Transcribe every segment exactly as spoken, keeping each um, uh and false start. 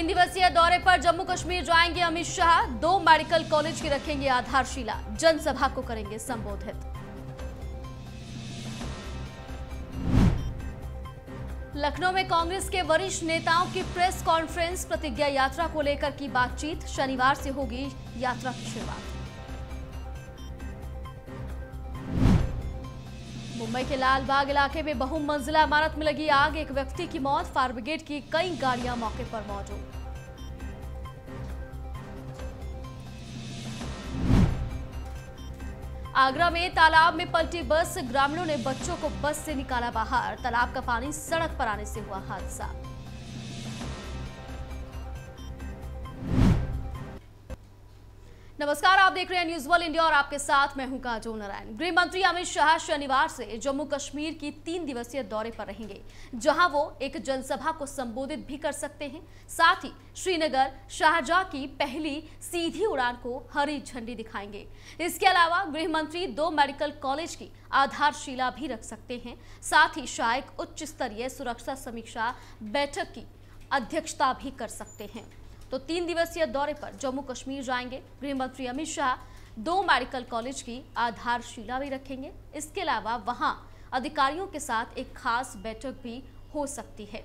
तीन दिवसीय दौरे पर जम्मू कश्मीर जाएंगे अमित शाह। दो मेडिकल कॉलेज की रखेंगे आधारशिला, जनसभा को करेंगे संबोधित। लखनऊ में कांग्रेस के वरिष्ठ नेताओं की प्रेस कॉन्फ्रेंस, प्रतिज्ञा यात्रा को लेकर की बातचीत। शनिवार से होगी यात्रा की शुरुआत। मुंबई के लाल बाग इलाके में बहुमंजिला इमारत में लगी आग, एक व्यक्ति की मौत। फायर ब्रिगेड की कई गाड़ियां मौके पर मौजूद। आगरा में तालाब में पलटी बस, ग्रामीणों ने बच्चों को बस से निकाला बाहर। तालाब का पानी सड़क पर आने से हुआ हादसा। नमस्कार, आप देख रहे हैं न्यूज वर्ल्ड इंडिया और आपके साथ मैं हूं काजोल नारायण। गृह मंत्री अमित शाह शनिवार से जम्मू कश्मीर की तीन दिवसीय दौरे पर रहेंगे, जहां वो एक जनसभा को संबोधित भी कर सकते हैं। साथ ही श्रीनगर शारजाह की पहली सीधी उड़ान को हरी झंडी दिखाएंगे। इसके अलावा गृह मंत्री दो मेडिकल कॉलेज की आधारशिला भी रख सकते हैं। साथ ही शाह एक उच्च स्तरीय सुरक्षा समीक्षा बैठक की अध्यक्षता भी कर सकते हैं। तो तीन दिवसीय दौरे पर जम्मू कश्मीर जाएंगे गृह मंत्री अमित शाह। दो मेडिकल कॉलेज की आधारशिला भी रखेंगे। इसके अलावा वहां अधिकारियों के साथ एक खास बैठक भी हो सकती है।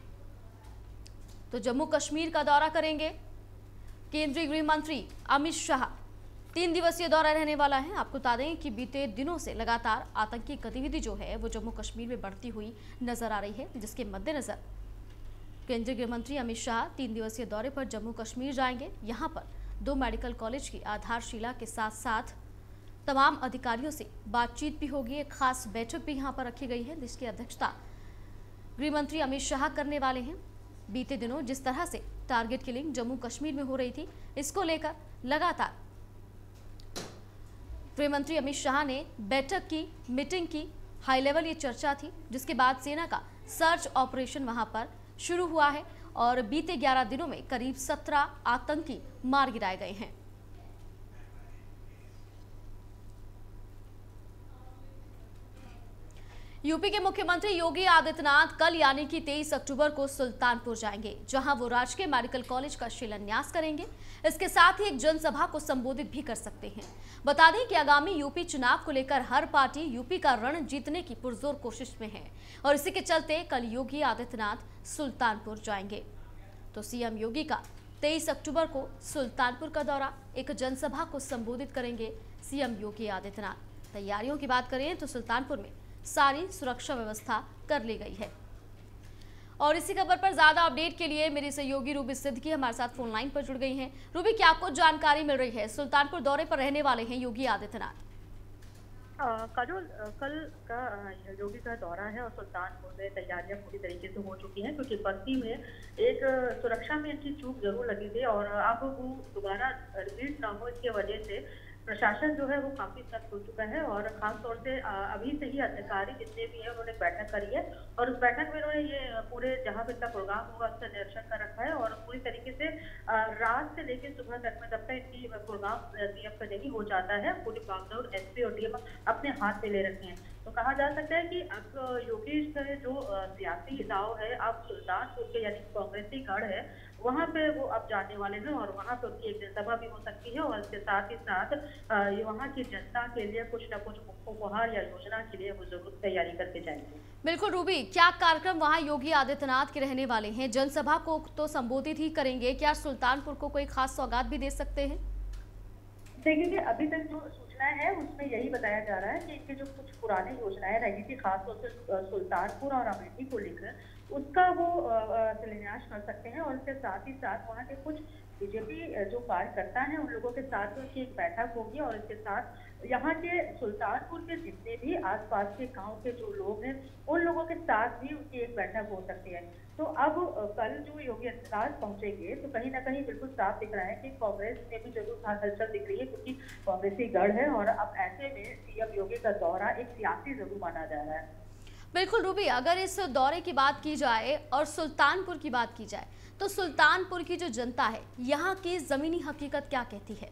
तो जम्मू कश्मीर का दौरा करेंगे केंद्रीय गृह मंत्री अमित शाह। तीन दिवसीय दौरा रहने वाला है। आपको बता दें कि बीते दिनों से लगातार आतंकी गतिविधि जो है वो जम्मू कश्मीर में बढ़ती हुई नजर आ रही है, जिसके मद्देनजर केंद्रीय गृह मंत्री अमित शाह तीन दिवसीय दौरे पर जम्मू कश्मीर जाएंगे। यहां पर दो मेडिकल कॉलेज की आधारशिला के साथ साथ तमाम अधिकारियों से बातचीत भी होगी। एक खास बैठक भी यहां पर रखी गई है, जिसकी अध्यक्षता गृह मंत्री अमित शाह करने वाले हैं। बीते दिनों जिस तरह से टारगेट किलिंग जम्मू कश्मीर में हो रही थी, इसको लेकर लगातार गृह मंत्री अमित शाह ने बैठक की, मीटिंग की। हाई लेवल ये चर्चा थी, जिसके बाद सेना का सर्च ऑपरेशन वहां पर शुरू हुआ है और बीते ग्यारह दिनों में करीब सत्रह आतंकी मार गिराए गए हैं। यूपी के मुख्यमंत्री योगी आदित्यनाथ कल यानी कि तेईस अक्टूबर को सुल्तानपुर जाएंगे, जहां वो राजकीय मेडिकल कॉलेज का शिलान्यास करेंगे। इसके साथ ही एक जनसभा को संबोधित भी कर सकते हैं। बता दें कि आगामी यूपी चुनाव को लेकर हर पार्टी यूपी का रण जीतने की पुरजोर कोशिश में है और इसी के चलते कल योगी आदित्यनाथ सुल्तानपुर जाएंगे। तो सीएम योगी का तेईस अक्टूबर को सुल्तानपुर का दौरा, एक जनसभा को संबोधित करेंगे सीएम योगी आदित्यनाथ। तैयारियों की बात करें तो सुल्तानपुर में सारी सुरक्षा व्यवस्था कर ली गई है। और इसी खबर पर ज्यादा अपडेट के लिए मेरी सहयोगी रूबी सिद्दीकी हमारे साथ फोन लाइन पर जुड़ गई हैं। रूबी, क्या कुछ जानकारी मिल रही है? सुल्तानपुर दौरे पर रहने वाले हैं योगी आदित्यनाथ। काजोल, कल का योगी का दौरा है और सुल्तानपुर में तैयारियां पूरी तरीके से हो चुकी हैं, क्योंकि बस्ती में एक सुरक्षा में अच्छी चूक जरूर लगी थी और अब वो दोबारा रिपीट ना हो, इसकी वजह से प्रशासन जो है वो काफी सख्त हो चुका है। और खासतौर से अभी से ही अधिकारी जितने भी हैं उन्होंने बैठक करी है और उस बैठक में उन्होंने ये पूरे जहां पे इतना प्रोग्राम होगा उसका निरीक्षण कर रखा है और पूरी तरीके से रात से लेकर सुबह तक में जब तक इनकी प्रोग्राम सीएम का नहीं हो जाता है, पूरी बागडोर एसपी और डीएम अपने हाथ में ले रखे हैं। तो कहा जा सकता है कि अब योगी का जो सियासी दाव है, अब सुल्तानपुर के यानी कांग्रेसी गढ़ है, वहां पे वो अब जाने वाले हैं और वहां पे उनकी एक जनसभा भी हो सकती है और इसके साथ ही साथ ये वहां की जनता के लिए कुछ न कुछ उपहार या योजना के लिए वो जरूर तैयारी करके जाएंगे। बिल्कुल रूबी, क्या कार्यक्रम वहां योगी आदित्यनाथ के रहने वाले हैं? जनसभा को तो संबोधित ही करेंगे, क्या सुल्तानपुर को कोई खास सौगात भी दे सकते हैं? देखिए, अभी तक जो सूचना है उसमें यही बताया जा रहा है कि इनकी जो कुछ पुरानी योजनाएं रही थी, खासतौर से सुल्तानपुर और अमेठी को लेकर, उसका वो शिलान्यास कर सकते हैं और इसके साथ ही साथ वहाँ के कुछ बीजेपी जो कार्यकर्ता हैं उन लोगों के साथ उनकी एक बैठक होगी और इसके साथ यहाँ के सुल्तानपुर के जितने भी आसपास के गांव के जो लोग हैं उन लोगों के साथ भी उनकी एक बैठक हो सकती है। तो अब कल जो योगी आदित्यनाथ पहुंचेंगे तो कहीं ना कहीं बिल्कुल साफ दिख रहा है कि कांग्रेस में भी जरूर हलचल दिख रही है, क्योंकि कांग्रेसी गढ़ है और अब ऐसे में सीएम योगी का दौरा एक सियासी जरूर माना जा रहा है। बिल्कुल रूबी, अगर इस दौरे की बात की जाए और सुल्तानपुर की बात की जाए तो सुल्तानपुर की जो जनता है, यहाँ की जमीनी हकीकत क्या कहती है?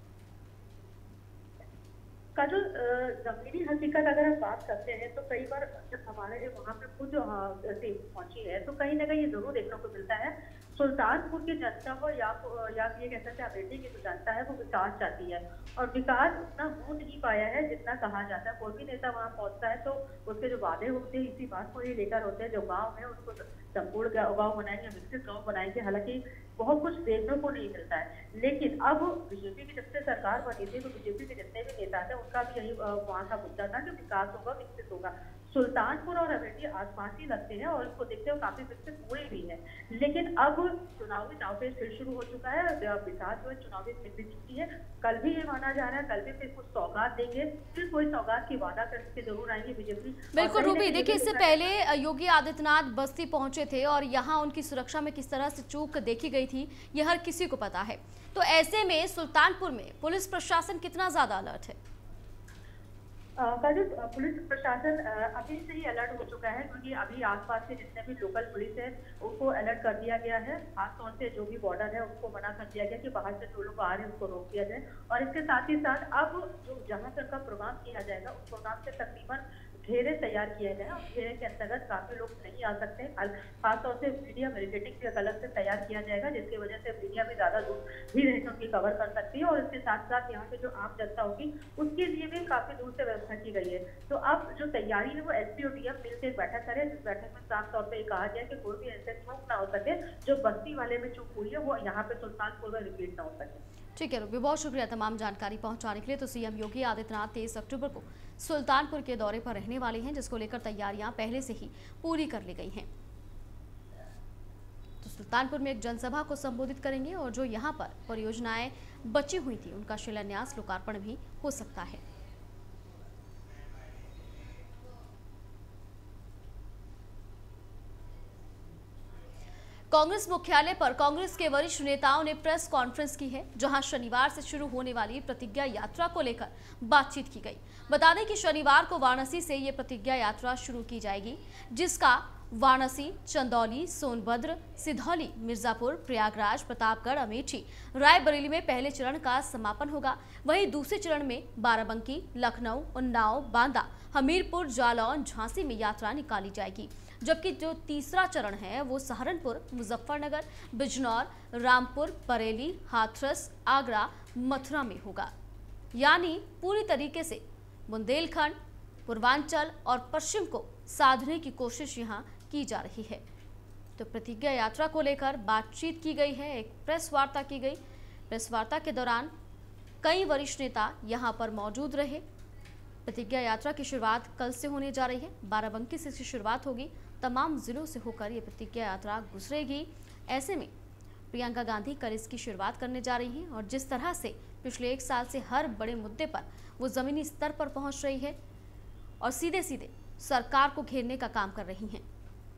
का जो जमीनी हकीकत अगर हम बात करते हैं तो कई बार जब हमारे वहाँ पे खुद टीम पहुंची है तो कहीं ना कहीं ये जरूर देखने को मिलता है सुल्तानपुर की जनता हो या या ये कह सकते हैं अमेठी की जो जनता है वो विकास चाहती है, और विकास उतना हो नहीं पाया है जितना कहा जाता है। कोई भी नेता वहाँ पहुंचता है तो उसके जो वादे होते हैं इसी बात को ही लेकर होते हैं, जो गाँव है उसको संपूर्ण गाँव बनाएंगे, विकसित गाँव बनाएंगे। हालांकि बहुत कुछ देखने को नहीं मिलता है। लेकिन अब बीजेपी की जब से सरकार बनी थी तो बीजेपी के जितने भी नेता थे उनका भी यही वहाँ का मुद्दा था कि विकास होगा, विकसित होगा। सुल्तानपुर और अमेठी आसपास ही लगते हैं और इसको देखते हुए काफी विकसित हुए भी है। लेकिन अब चुनावी दांवपेच फिर शुरू हो चुका है, बिसात जो है चुनावी मिल चुकी है। कल भी ये माना जा रहा है कल भी फिर कुछ सौगात देंगे, फिर कोई सौगात की वादा करके जरूर आएंगे बीजेपी। बिल्कुल रूबी, देखिए इससे पहले योगी आदित्यनाथ बस्ती पहुंचे थे और यहाँ उनकी सुरक्षा में किस तरह से चूक देखी गई थी ये हर किसी को पता है। तो ऐसे में सुल्तानपुर में पुलिस प्रशासन कितना ज्यादा अलर्ट है? काजल, पुलिस प्रशासन अभी से ही अलर्ट हो चुका है, क्योंकि अभी आसपास के जितने भी लोकल पुलिस है उनको अलर्ट कर दिया गया है। खासतौर से जो भी बॉर्डर है उसको मना कर दिया गया कि बाहर से जो लोग आ रहे हैं उसको रोक दिया जाए। और इसके साथ ही साथ अब जो जहां तक का प्रोग्राम किया जाएगा उस प्रोग्राम से तकरीबन घेरे तैयार किए गए हैं और घेरे के अंतर्गत काफी लोग नहीं आ सकते। खासतौर से मीडिया बैरिकेडिंग भी अलग से तैयार किया जाएगा, जिसकी वजह से मीडिया भी ज्यादा दूर भी रहकर उनकी कवर कर सकती है। और इसके साथ साथ यहाँ पे जो आम जनता होगी उसके लिए भी काफी दूर से व्यवस्था की गई है। तो अब जो तैयारी है वो एसपी और डीएम मिलकर बैठक करें, जिस बैठक में साफ तौर पर कहा गया कि कोई भी ऐसे चूक ना हो सके जो बस्ती वाले में चूक हुई है वो यहाँ पे सुल्तानपुर में रिपीट ना हो सके। ठीक है रूबी, बहुत शुक्रिया तमाम जानकारी पहुंचाने के लिए। तो सीएम योगी आदित्यनाथ तेईस अक्टूबर को सुल्तानपुर के दौरे पर रहने वाले हैं, जिसको लेकर तैयारियां पहले से ही पूरी कर ली गई हैं। तो सुल्तानपुर में एक जनसभा को संबोधित करेंगे और जो यहां पर परियोजनाएं बची हुई थी उनका शिलान्यास लोकार्पण भी हो सकता है। कांग्रेस मुख्यालय पर कांग्रेस के वरिष्ठ नेताओं ने प्रेस कॉन्फ्रेंस की है, जहां शनिवार से शुरू होने वाली प्रतिज्ञा यात्रा को लेकर बातचीत की गई। बता दें कि शनिवार को वाराणसी से ये प्रतिज्ञा यात्रा शुरू की जाएगी, जिसका वाराणसी, चंदौली, सोनभद्र, सिधौली, मिर्जापुर, प्रयागराज, प्रतापगढ़, अमेठी, रायबरेली में पहले चरण का समापन होगा। वहीं दूसरे चरण में बाराबंकी, लखनऊ, उन्नाव, बांदा, हमीरपुर, जालौन, झांसी में यात्रा निकाली जाएगी। जबकि जो तीसरा चरण है वो सहारनपुर, मुजफ्फरनगर, बिजनौर, रामपुर, बरेली, हाथरस, आगरा, मथुरा में होगा। यानी पूरी तरीके से बुंदेलखंड, पूर्वांचल और पश्चिम को साधने की कोशिश यहाँ की जा रही है। तो प्रतिज्ञा यात्रा को लेकर बातचीत की गई है, एक प्रेस वार्ता की गई। प्रेस वार्ता के दौरान कई वरिष्ठ नेता यहाँ पर मौजूद रहे। प्रतिज्ञा यात्रा की शुरुआत कल से होने जा रही है, बाराबंकी से इसकी शुरुआत होगी। तमाम जिलों से होकर ये प्रतिज्ञा यात्रा गुजरेगी। ऐसे में प्रियंका गांधी कल इसकी शुरुआत करने जा रही हैं और जिस तरह से पिछले एक साल से हर बड़े मुद्दे पर वो जमीनी स्तर पर पहुंच रही है और सीधे सीधे सरकार को घेरने का काम कर रही हैं।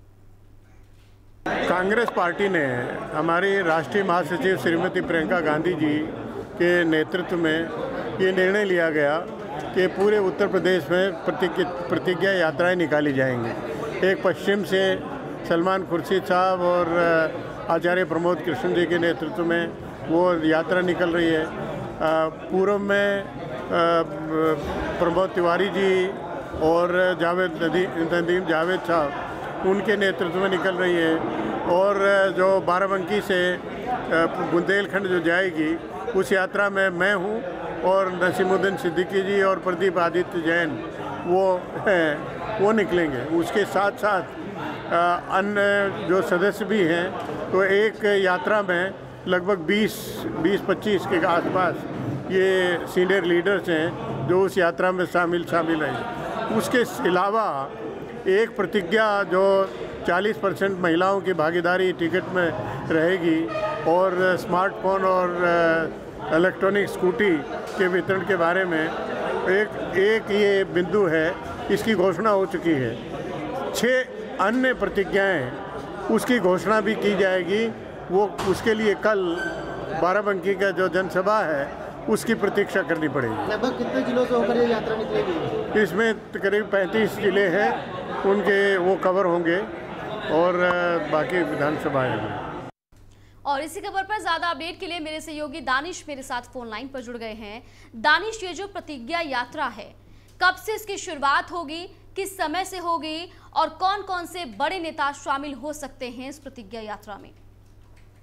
कांग्रेस पार्टी ने हमारी राष्ट्रीय महासचिव श्रीमती प्रियंका गांधी जी के नेतृत्व में ये निर्णय लिया गया कि पूरे उत्तर प्रदेश में प्रतिज्ञा यात्राएं निकाली जाएंगी। एक पश्चिम से सलमान खुर्शीद साहब और आचार्य प्रमोद कृष्ण जी के नेतृत्व में वो यात्रा निकल रही है। पूर्व में प्रमोद तिवारी जी और जावेद नदीम जावेद साहब उनके नेतृत्व में निकल रही है। और जो बाराबंकी से बुंदेलखंड जो जाएगी उस यात्रा में मैं हूँ और नसीमुद्दीन सिद्दीकी जी और प्रदीप आदित्य जैन वो हैं, वो निकलेंगे। उसके साथ साथ अन्य जो सदस्य भी हैं, तो एक यात्रा में लगभग बीस पच्चीस के आसपास ये सीनियर लीडर्स हैं जो उस यात्रा में शामिल शामिल हैं। उसके अलावा एक प्रतिज्ञा जो चालीस परसेंट महिलाओं की भागीदारी टिकट में रहेगी और स्मार्टफोन और इलेक्ट्रॉनिक स्कूटी के वितरण के बारे में एक एक ये बिंदु है, इसकी घोषणा हो चुकी है। छः अन्य प्रतिज्ञाएं उसकी घोषणा भी की जाएगी। वो उसके लिए कल बाराबंकी का जो जनसभा है उसकी प्रतीक्षा करनी पड़ेगी। लगभग कितने जिलों से होकर ये यात्रा निकलेगी? इसमें करीब पैंतीस जिले हैं, उनके वो कवर होंगे और बाकी विधानसभाएं हैं। और इसी खबर पर ज्यादा अपडेट के लिए मेरे सहयोगी दानिश मेरे साथ फोन लाइन पर जुड़ गए हैं। दानिश, ये जो प्रतिज्ञा यात्रा है कब से इसकी शुरुआत होगी, किस समय से होगी और कौन कौन से बड़े नेता शामिल हो सकते हैं इस प्रतिज्ञा यात्रा में?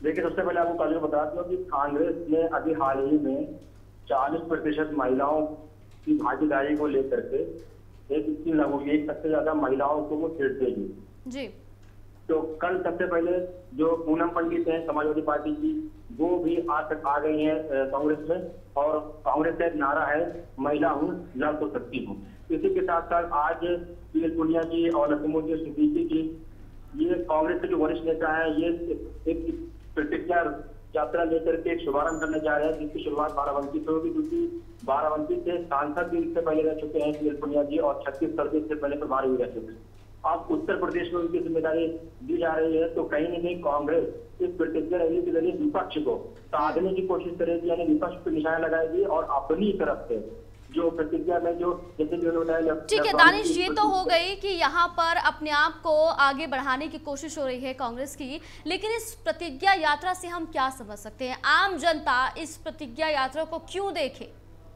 देखिए, सबसे पहले आपको कल बता दूं कि कांग्रेस ने अभी हाल ही में चालीस प्रतिशत महिलाओं की भागीदारी को लेकर के एक स्कीम लागू की, सबसे ज्यादा महिलाओं को वो सीट देगी जी। तो कल सबसे पहले जो पूनम पंडित हैं समाजवादी पार्टी की, वो भी आज तक आ गई हैं कांग्रेस में, और कांग्रेस का एक नारा है, महिला हूँ लड़ तो सकती हूँ। इसी के साथ साथ आज पीएल पुनिया जी और लक्ष्मण सिद्दीकी जी, ये कांग्रेस के जो वरिष्ठ नेता है, ये एक प्रतिज्ञा यात्रा लेकर के एक शुभारंभ करने जा रहे हैं, जिसकी शुरुआत बाराबंकी से होगी, क्योंकि बाराबंकी से सांसद भी इससे पहले रह चुके हैं पीएल पुनिया जी, और छत्तीसगढ़ से इससे पहले प्रभारी भी रह चुके हैं। अब उत्तर प्रदेश में उनकी जिम्मेदारी दी जा रही है, तो कहीं न कहीं कांग्रेस इस प्रतिज्ञा रैली के जरिए विपक्ष को साधने की कोशिश करेगी, यानी विपक्ष पर निशाना लगाएगी और अपनी तरफ से जो प्रतिज्ञा में जो जैसे कि उन्होंने बताया। ठीक है दानिश, ये तो हो गई कि यहाँ पर अपने आप को आगे बढ़ाने की कोशिश हो रही है कांग्रेस की, लेकिन इस प्रतिज्ञा यात्रा से हम क्या समझ सकते हैं? आम जनता इस प्रतिज्ञा यात्रा को क्यों देखे?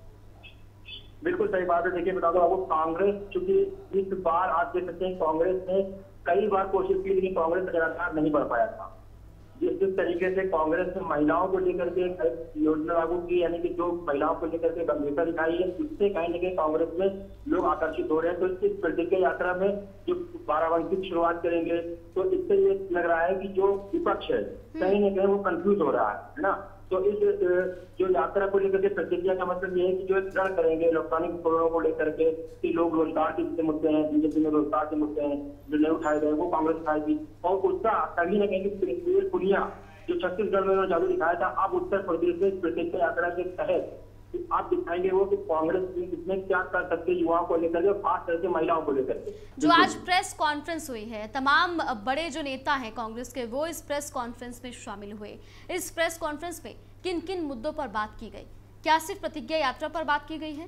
बिल्कुल सही बात है। देखिए, बता दो आपको, कांग्रेस चूंकि इस बार आप देख सकते हैं कांग्रेस ने कई बार कोशिश की, लेकिन कांग्रेस लगातार नहीं बढ़ पाया था। जिस जिस तरीके से कांग्रेस ने महिलाओं को लेकर के योजना लागू की, यानी कि जो महिलाओं को लेकर के गंभीरता दिखाई है, उससे कहीं न कहीं कांग्रेस में लोग आकर्षित हो रहे हैं। तो इस प्रतिज्ञा यात्रा में जो बाराबंकी की शुरुआत करेंगे, तो इससे ये लग रहा है कि जो विपक्ष है कहीं न कहीं वो कंफ्यूज हो रहा है ना। तो इस जो यात्रा को लेकर के प्रतिज्ञा का मतलब ये है कि जो एक रण करेंगे इलेक्ट्रॉनिक उपकरणों को लेकर के, कि लोग रोजगार के जितने मुद्दे हैं, बीजेपी में रोजगार के मुद्दे हैं जो नहीं उठाए गए, वो कांग्रेस उठाएगी। और उसका कहीं ना कहीं पीएल पुनिया जो छत्तीसगढ़ में जादू दिखाया था, अब उत्तर प्रदेश में प्रतिज्ञा यात्रा के तहत आप दिखाएंगे वो कि कांग्रेस इसमें क्या कर सकते युवाओं को लेकर के, खास करके महिलाओं को लेकर के। जो आज प्रेस कॉन्फ्रेंस हुई है, तमाम बड़े जो नेता हैं कांग्रेस के, वो इस प्रेस कॉन्फ्रेंस में शामिल हुए। इस प्रेस कॉन्फ्रेंस में किन किन मुद्दों पर बात की गई? क्या सिर्फ प्रतिज्ञा यात्रा पर बात की गई है?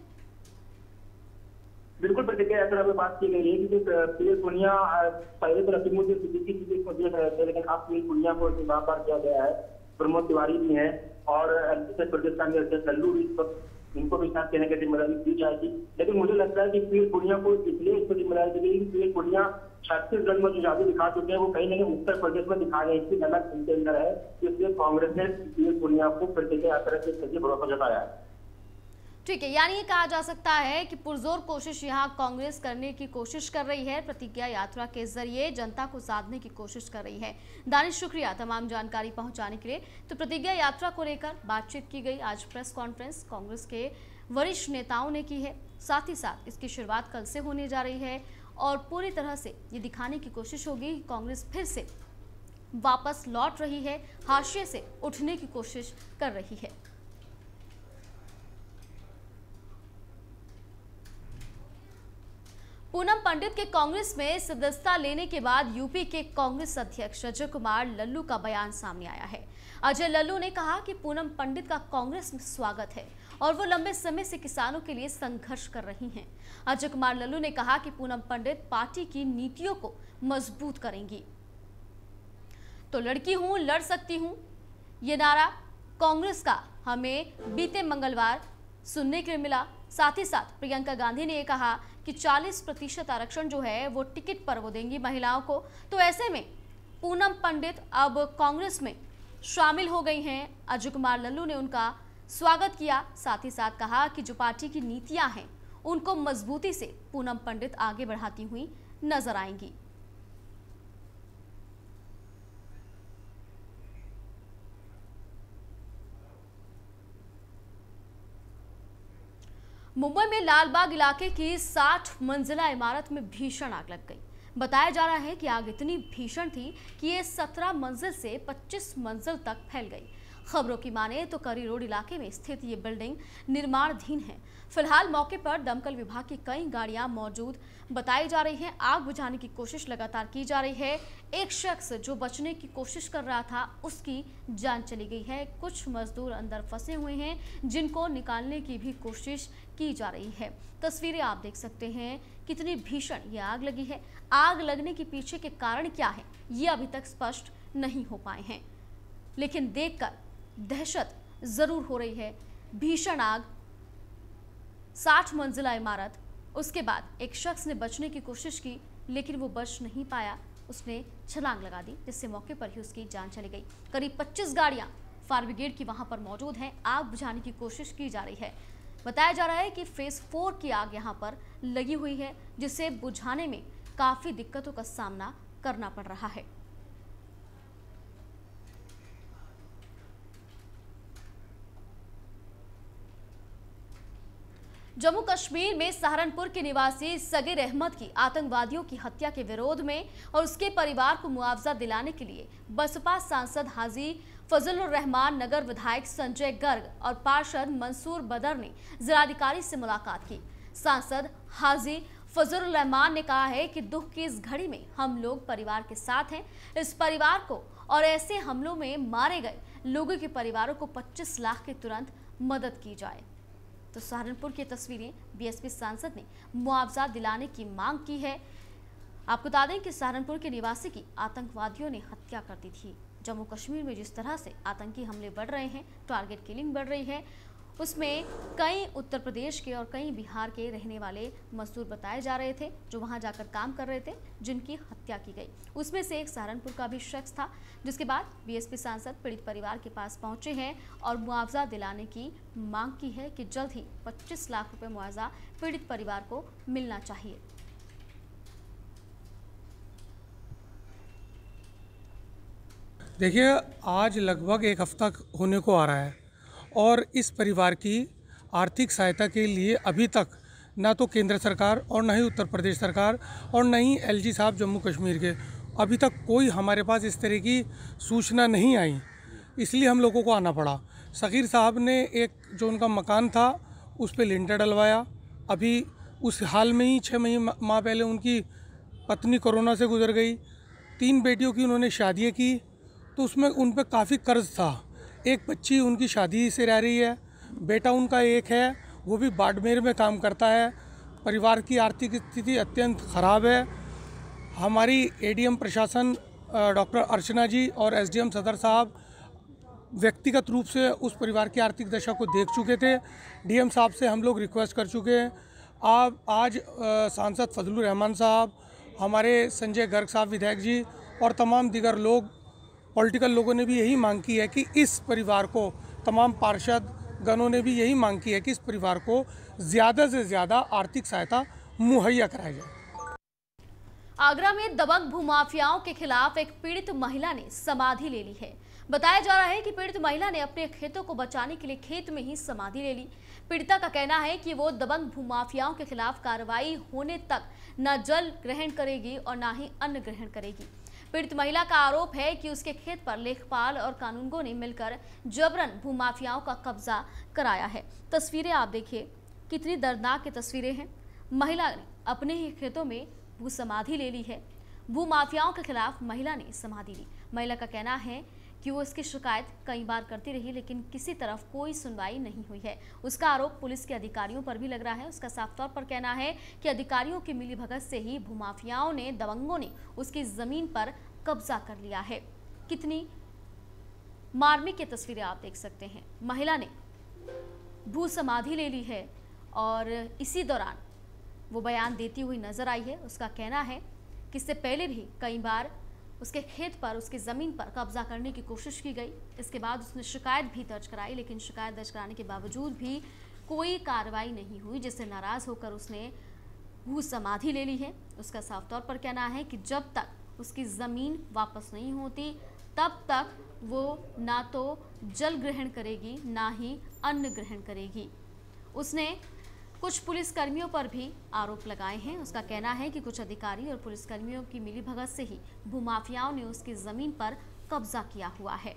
बिल्कुल प्रतिज्ञा यात्रा में बात की गई है, क्योंकि पीएल पुनिया पहले तो लक्ष्मण सिद्दीकी जी को देख रहे थे, लेकिन अब पीएल पुनिया को वहां पर किया गया है। प्रमोद तिवारी भी है और प्रदेश कांग्रेस अध्यक्ष लल्लू भी, इनको भी साथ देने की जिम्मेदारी दी जाएगी। लेकिन मुझे लगता है कि पीएल पुनिया को इसलिए इसको जिम्मेदारी दी गई कि पीएल पुनिया छत्तीसगढ़ में जो जादू दिखा चुके हैं, वो कहीं ना कहीं उत्तर प्रदेश में दिखा रहे हैं, इसकी अलग उनके अंदर है। इसलिए कांग्रेस ने पीएल पुनिया को प्रतिज्ञा यात्रा के जरिए भरोसा जताया है। ठीक है, यानी ये कहा जा सकता है कि पुरजोर कोशिश यहाँ कांग्रेस करने की कोशिश कर रही है, प्रतिज्ञा यात्रा के जरिए जनता को साधने की कोशिश कर रही है। दानिश, शुक्रिया तमाम जानकारी पहुंचाने के लिए। तो प्रतिज्ञा यात्रा को लेकर बातचीत की गई, आज प्रेस कॉन्फ्रेंस कांग्रेस के वरिष्ठ नेताओं ने की है। साथ ही साथ इसकी शुरुआत कल से होने जा रही है और पूरी तरह से ये दिखाने की कोशिश होगी कि कांग्रेस फिर से वापस लौट रही है, हाशिए से उठने की कोशिश कर रही है। पूनम पंडित के कांग्रेस में सदस्यता लेने के बाद यूपी के कांग्रेस अध्यक्ष अजय कुमार लल्लू का बयान सामने आया है। अजय लल्लू ने कहा कि पूनम पंडित का कांग्रेस में स्वागत है और वो लंबे समय से किसानों के लिए संघर्ष कर रही हैं। अजय कुमार लल्लू ने कहा कि पूनम पंडित पार्टी की नीतियों को मजबूत करेंगी। तो लड़की हूं, लड़ सकती हूं, ये नारा कांग्रेस का हमें बीते मंगलवार सुनने के लिए मिला। साथ ही साथ प्रियंका गांधी ने यह कहा कि चालीस प्रतिशत आरक्षण जो है वो टिकट पर वो देंगी महिलाओं को। तो ऐसे में पूनम पंडित अब कांग्रेस में शामिल हो गई हैं। अजय कुमार लल्लू ने उनका स्वागत किया, साथ ही साथ कहा कि जो पार्टी की नीतियां हैं उनको मजबूती से पूनम पंडित आगे बढ़ाती हुई नजर आएंगी। मुंबई में लालबाग इलाके की साठ मंजिला इमारत में भीषण आग लग गई। बताया जा रहा है कि आग इतनी भीषण थी कि ये सत्रह मंजिल से पच्चीस मंजिल तक फैल गई। खबरों की माने तो करी रोड इलाके में स्थित ये बिल्डिंग निर्माणाधीन है। फिलहाल मौके पर दमकल विभाग की कई गाड़ियां मौजूद बताई जा रही हैं। आग बुझाने की कोशिश लगातार की जा रही है। एक शख्स जो बचने की कोशिश कर रहा था उसकी जान चली गई है। कुछ मजदूर अंदर फंसे हुए हैं जिनको निकालने की भी कोशिश की जा रही है। तस्वीरें आप देख सकते हैं कितनी भीषण ये आग लगी है। आग लगने के पीछे के कारण क्या है ये अभी तक स्पष्ट नहीं हो पाए हैं, लेकिन देखकर दहशत जरूर हो रही है। भीषण आग, साठ मंजिला इमारत, उसके बाद एक शख्स ने बचने की कोशिश की लेकिन वो बच नहीं पाया, उसने छलांग लगा दी, जिससे मौके पर ही उसकी जान चली गई। करीब पच्चीस गाड़ियां फायर ब्रिगेड की वहां पर मौजूद हैं। आग बुझाने की कोशिश की जा रही है। बताया जा रहा है कि फेज फोर की आग यहां पर लगी हुई है, जिसे बुझाने में काफी दिक्कतों का सामना करना पड़ रहा है। जम्मू कश्मीर में सहारनपुर के निवासी सगीर अहमद की आतंकवादियों की हत्या के विरोध में और उसके परिवार को मुआवजा दिलाने के लिए बसपा सांसद हाजी फजलुर रहमान, नगर विधायक संजय गर्ग और पार्षद मंसूर बदर ने जिलाधिकारी से मुलाकात की। सांसद हाजी फजलुर रहमान ने कहा है कि दुख की इस घड़ी में हम लोग परिवार के साथ हैं। इस परिवार को और ऐसे हमलों में मारे गए लोगों के परिवारों को पच्चीस लाख की तुरंत मदद की जाए। तो सहारनपुर की तस्वीरें बीएसपी सांसद ने मुआवजा दिलाने की मांग की है। आपको बता दें कि सहारनपुर के निवासी की आतंकवादियों ने हत्या कर दी थी। जम्मू कश्मीर में जिस तरह से आतंकी हमले बढ़ रहे हैं, टारगेट किलिंग बढ़ रही है, उसमें कई उत्तर प्रदेश के और कई बिहार के रहने वाले मजदूर बताए जा रहे थे जो वहां जाकर काम कर रहे थे, जिनकी हत्या की गई। उसमें से एक सहारनपुर का भी शख्स था, जिसके बाद बीएसपी सांसद पीड़ित परिवार के पास पहुंचे हैं और मुआवजा दिलाने की मांग की है कि जल्द ही पच्चीस लाख रुपए मुआवजा पीड़ित परिवार को मिलना चाहिए। देखिए, आज लगभग एक हफ्ता होने को आ रहा है और इस परिवार की आर्थिक सहायता के लिए अभी तक ना तो केंद्र सरकार और ना ही उत्तर प्रदेश सरकार और ना ही एलजी साहब जम्मू कश्मीर के अभी तक कोई हमारे पास इस तरह की सूचना नहीं आई, इसलिए हम लोगों को आना पड़ा। सगीर साहब ने एक जो उनका मकान था उस पर लिंटर डलवाया। अभी उस हाल में ही छः महीने माह पहले उनकी पत्नी कोरोना से गुजर गई। तीन बेटियों की उन्होंने शादियाँ की, तो उसमें उन पर काफ़ी कर्ज था। एक बच्ची उनकी शादी से रह रही है, बेटा उनका एक है, वो भी बाड़मेर में काम करता है। परिवार की आर्थिक स्थिति अत्यंत ख़राब है। हमारी एडीएम प्रशासन डॉक्टर अर्चना जी और एसडीएम सदर साहब व्यक्तिगत रूप से उस परिवार की आर्थिक दशा को देख चुके थे। डीएम साहब से हम लोग रिक्वेस्ट कर चुके हैं। आप आज आ, सांसद फजलुर रहमान साहब, हमारे संजय गर्ग साहब विधायक जी और तमाम दीगर लोग, पॉलिटिकल लोगों ने भी यही मांग की है कि इस परिवार को, तमाम पार्षद गणों ने भी यही मांग की है कि इस परिवार को ज़्यादा से ज़्यादा आर्थिक सहायता मुहैया कराई जाए। आगरा में दबंग भूमाफियाओं के खिलाफ एक पीड़ित महिला ने समाधि ले ली है। बताया जा रहा है कि पीड़ित महिला ने अपने खेतों को बचाने के लिए खेत में ही समाधि ले ली। पीड़िता का कहना है कि वो दबंग भूमाफियाओं के खिलाफ कार्रवाई होने तक न जल ग्रहण करेगी और न ही अन्न ग्रहण करेगी। पीड़ित महिला का आरोप है कि उसके खेत पर लेखपाल और कानूनगों ने मिलकर जबरन भूमाफियाओं का कब्जा कराया है। तस्वीरें आप देखिए, कितनी दर्दनाक की तस्वीरें हैं। महिला ने अपने ही खेतों में भू समाधि ले ली है। भूमाफियाओं के खिलाफ महिला ने समाधि ली। महिला का कहना है कि वो इसकी शिकायत कई बार करती रही, लेकिन किसी तरफ कोई सुनवाई नहीं हुई है। उसका आरोप पुलिस के अधिकारियों पर भी लग रहा है। उसका साफ तौर पर कहना है कि अधिकारियों की मिलीभगत से ही भूमाफियाओं ने, दबंगों ने उसकी जमीन पर कब्जा कर लिया है। कितनी मार्मिक की तस्वीरें आप देख सकते हैं। महिला ने भू समाधि ले ली है और इसी दौरान वो बयान देती हुई नजर आई है। उसका कहना है कि इससे पहले भी कई बार उसके खेत पर, उसकी ज़मीन पर कब्जा करने की कोशिश की गई। इसके बाद उसने शिकायत भी दर्ज कराई, लेकिन शिकायत दर्ज कराने के बावजूद भी कोई कार्रवाई नहीं हुई, जिससे नाराज़ होकर उसने भू समाधि ले ली है। उसका साफ तौर पर कहना है कि जब तक उसकी ज़मीन वापस नहीं होती तब तक वो ना तो जल ग्रहण करेगी ना ही अन्न ग्रहण करेगी। उसने कुछ पुलिसकर्मियों पर भी आरोप लगाए हैं। उसका कहना है कि कुछ अधिकारी और पुलिसकर्मियों की मिलीभगत से ही भूमाफियाओं ने उसकी जमीन पर कब्जा किया हुआ है।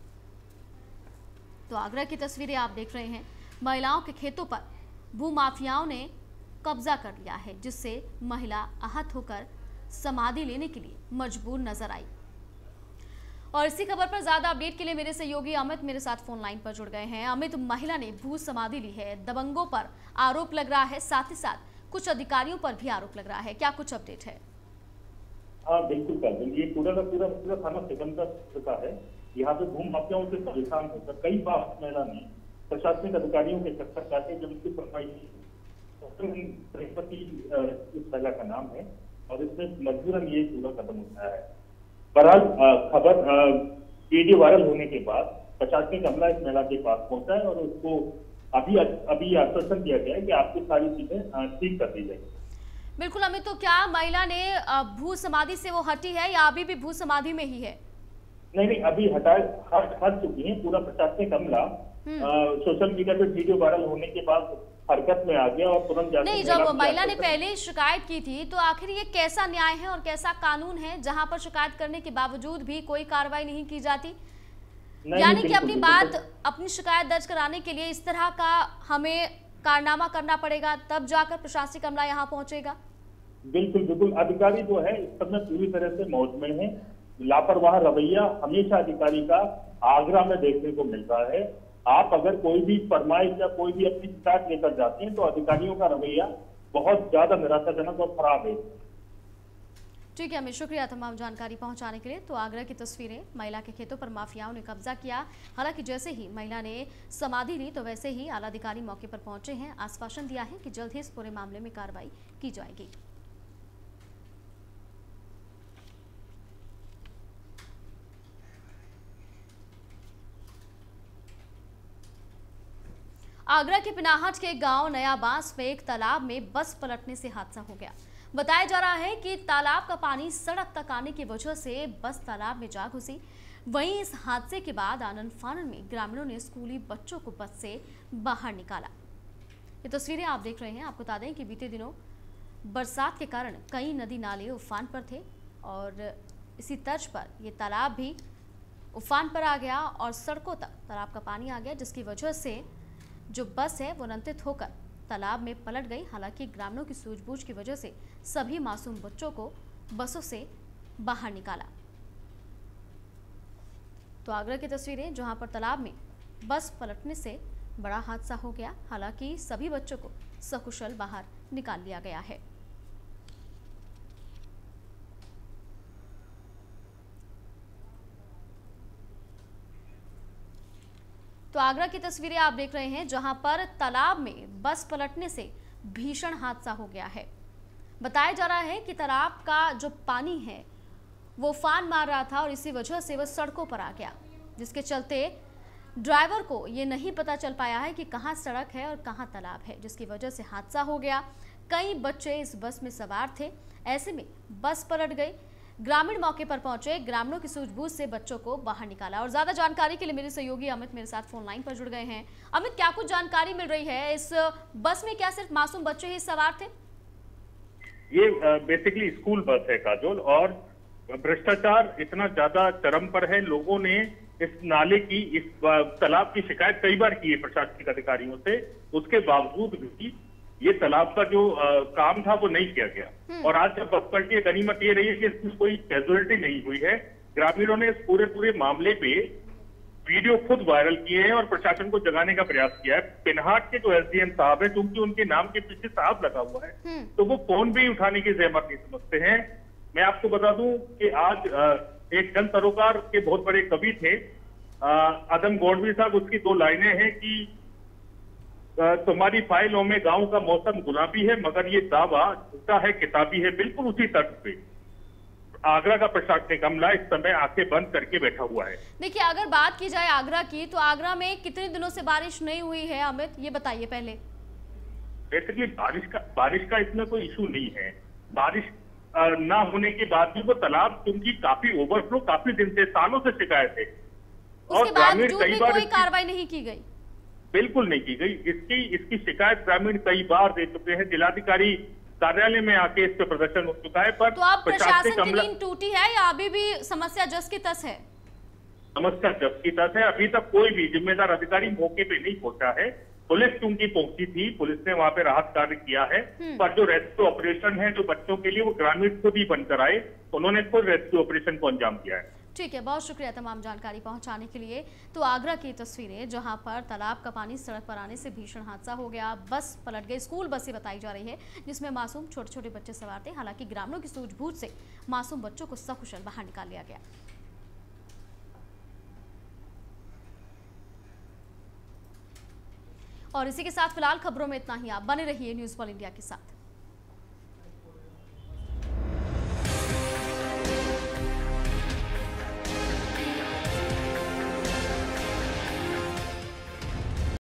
तो आगरा की तस्वीरें आप देख रहे हैं। महिलाओं के खेतों पर भूमाफियाओं ने कब्जा कर लिया है, जिससे महिला आहत होकर समाधि लेने के लिए मजबूर नजर आई। और इसी खबर पर ज्यादा अपडेट के लिए मेरे सहयोगी अमित मेरे साथ फोन लाइन पर जुड़ गए हैं। अमित, महिला ने भू समाधि ली है, दबंगों पर आरोप लग रहा है, साथ ही साथ कुछ अधिकारियों पर भी आरोप लग रहा है, क्या कुछ अपडेट है? हाँ बिल्कुल काजल, ये पूरा का पूरा पूरा थाना सिकंदर का है। यहाँ पे भूम माफियाओं से परेशान होकर कई बार महिला ने प्रशासनिक अधिकारियों के चक्कर काटे। जब उसकी सफाई इस महिला का नाम है, और इसमें मजबूरन ये पूरा कदम उठाया है। बहरहाल खबर वीडियो वायरल होने के बाद प्रशासनिक अमला इस महिला के पास पहुंचा है और उसको अभी अभी आश्वासन दिया गया है कि आपकी सारी चीजें ठीक कर दी जाएगी। बिल्कुल अमित, तो क्या महिला ने भू समाधि से वो हटी है या अभी भी भू समाधि में ही है? नहीं नहीं, अभी हटा हट हट चुकी है। पूरा प्रशासनिक अमला सोशल मीडिया पे वीडियो वायरल होने के बाद हरकत में आ गया और तुरंत जाकर नहीं, जब महिला ने पहले शिकायत की थी तो आखिर ये कैसा न्याय है और कैसा कानून है जहां पर शिकायत करने के बावजूद भी कोई कार्रवाई नहीं की जाती? यानी कि अपनी बात अपनी शिकायत दर्ज कराने के लिए इस तरह का हमें कारनामा करना पड़ेगा, तब जाकर प्रशासनिक अमला यहाँ पहुंचेगा? बिल्कुल बिल्कुल, अधिकारी जो है इस सब में पूरी तरह से मौज में है। लापरवाह रवैया हमेशा अधिकारी का आगरा में देखने को मिल रहा है। आप अगर कोई भी फरमाइश या कोई भी अपनी शिकायत लेकर जाते हैं तो अधिकारियों का रवैया बहुत ज्यादा निराशाजनक और खराब है। ठीक है, हमें शुक्रिया तमाम जानकारी पहुंचाने के लिए। तो आगरा की तस्वीरें, महिला के खेतों पर माफियाओं ने कब्जा किया। हालांकि जैसे ही महिला ने समाधि ली तो वैसे ही आला अधिकारी मौके पर पहुंचे हैं, आश्वासन दिया है कि जल्द ही इस पूरे मामले में कार्रवाई की जाएगी। आगरा के पिनाहट के गांव नया बांस में एक तालाब में बस पलटने से हादसा हो गया। बताया जा रहा है कि तालाब का पानी सड़क तक आने की वजह से बस तालाब में जा घुसी। वहीं इस हादसे के बाद आनन फानन में ग्रामीणों ने स्कूली बच्चों को बस से बाहर निकाला। ये तस्वीरें आप देख रहे हैं। आपको बता दें कि बीते दिनों बरसात के कारण कई नदी नाले उफान पर थे और इसी तर्ज पर यह तालाब भी उफान पर आ गया और सड़कों तक तालाब का पानी आ गया, जिसकी वजह से जो बस है वो नियंत्रित होकर तालाब में पलट गई। हालांकि ग्रामीणों की सूझबूझ की वजह से सभी मासूम बच्चों को बसों से बाहर निकाला। तो आगरा की तस्वीरें जहां पर तालाब में बस पलटने से बड़ा हादसा हो गया। हालांकि सभी बच्चों को सकुशल बाहर निकाल लिया गया है। तो आगरा की तस्वीरें आप देख रहे हैं जहां पर तालाब में बस पलटने से भीषण हादसा हो गया है। बताया जा रहा है कि तालाब का जो पानी है वो उफान मार रहा था और इसी वजह से वह सड़कों पर आ गया, जिसके चलते ड्राइवर को ये नहीं पता चल पाया है कि कहां सड़क है और कहां तालाब है, जिसकी वजह से हादसा हो गया। कई बच्चे इस बस में सवार थे, ऐसे में बस पलट गई। ग्रामीण मौके पर पहुंचे, ग्रामीणों की सूझबूझ से बच्चों को बाहर निकाला। और ज्यादा जानकारी के लिए मेरे सहयोगी अमित मेरे साथ फोन लाइन पर जुड़ गए हैं। अमित, क्या कुछ जानकारी मिल रही है? इस बस में क्या सिर्फ मासूम बच्चे ही सवार थे? ये बेसिकली स्कूल बस है काजोल, और भ्रष्टाचार इतना ज्यादा चरम पर है। लोगों ने इस नाले की, इस तालाब की शिकायत कई बार की है प्रशासनिक अधिकारियों से, उसके बावजूद भी ये तालाब का जो आ, काम था वो नहीं किया गया। और आज जब बस पलटी, गनीमत ये रही है कि इसमें कोई कैजुअलिटी नहीं हुई है। ग्रामीणों ने इस पूरे पूरे मामले पे वीडियो खुद वायरल किए हैं और प्रशासन को जगाने का प्रयास किया है। पिनहाट के जो एसडीएम साहब है, क्योंकि उनके नाम के पीछे साहब लगा हुआ है, तो वो फोन भी उठाने की जहमत नहीं समझते हैं। मैं आपको बता दूं कि आज आ, एक जन सरोकार के बहुत बड़े कवि थे आदम गौड़वी साहब, उसकी दो लाइनें हैं कि तुम्हारी फाइलों में गांव का मौसम गुलाबी है मगर ये दावा झूठा है किताबी है। बिल्कुल उसी तर्ज पे आगरा का प्रशासनिक अमला इस समय आंखें बंद करके बैठा हुआ है। देखिए, अगर बात की जाए आगरा की, तो आगरा में कितने दिनों से बारिश नहीं हुई है अमित, ये बताइए पहले। बेसिकली बारिश का बारिश का इसमें कोई इशू नहीं है। बारिश ना होने के बाद भी वो तालाब, क्योंकि काफी ओवरफ्लो, काफी दिन से, सालों से शिकायत है और ग्रामीण कई बार कोई कार्रवाई नहीं की गई। बिल्कुल नहीं की गई। इसकी इसकी शिकायत ग्रामीण कई बार दे चुके हैं। जिलाधिकारी कार्यालय में आके इस पे प्रदर्शन हो चुका है। पर तो अब प्रशासन की नींद टूटी है या अभी भी समस्या जस की तस है? समस्या जस की तस है। अभी तक कोई भी जिम्मेदार अधिकारी मौके पे नहीं पहुंचा है। पुलिस चूंकि पहुंची थी, पुलिस ने वहां पे राहत कार्य किया है, पर जो रेस्क्यू ऑपरेशन है जो बच्चों के लिए, वो ग्रामीण खुद ही बनकर आए, उन्होंने खुद रेस्क्यू ऑपरेशन को अंजाम दिया है। ठीक है, बहुत शुक्रिया तमाम जानकारी पहुंचाने के लिए। तो आगरा की तस्वीरें जहां पर तालाब का पानी सड़क पर आने से भीषण हादसा हो गया, बस पलट गई। स्कूल बसें बताई जा रही है जिसमें मासूम छोटे छोटे बच्चे सवार थे। हालांकि ग्रामीणों की सूझबूझ से मासूम बच्चों को सकुशल बाहर निकाल लिया गया। और इसी के साथ फिलहाल खबरों में इतना ही। आप बने रहिए न्यूज़ वर्ल्ड इंडिया के साथ।